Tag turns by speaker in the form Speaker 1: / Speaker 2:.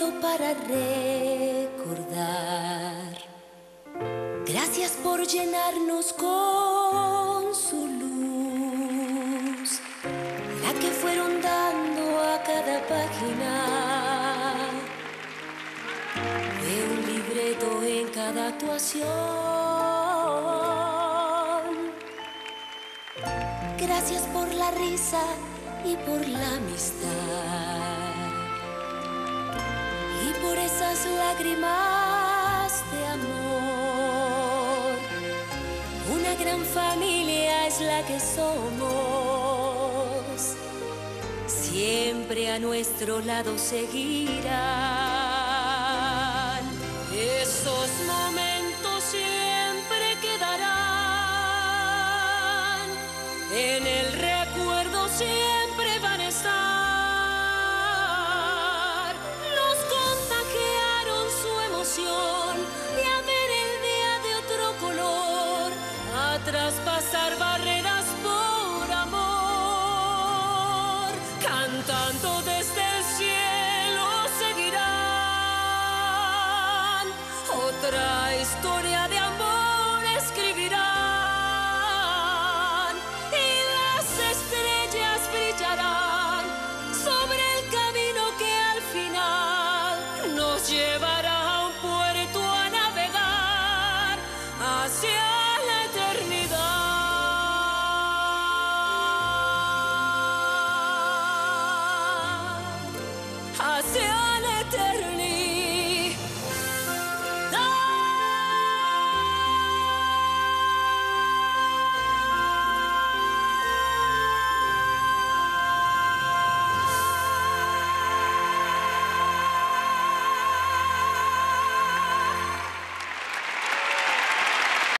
Speaker 1: momento para recordar. Gracias por llenarnos con su luz, la que fueron dando a cada página de un libreto en cada actuación. Gracias por la risa y por la amistad y por esas lágrimas de amor. Una gran familia es la que somos, siempre a nuestro lado seguirán. Esos momentos siempre quedarán, en el recuerdo siempre van a estar. Nos contagiaron su emoción de ver el día de otro color, a traspasar barreras por amor. Cantando desde el cielo seguirán, otra historia de amor escribirán, y las estrellas brillarán sobre el camino que al final nos llevará a un puerto a navegar hacia la eternidad, hacia la eternidad.